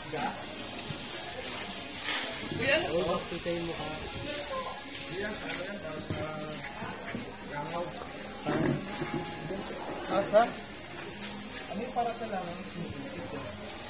Gas? Yan? Oo, kita yung mukha. Yan, sana yan, para sa langaw. Asa? Ano yung para sa langaw?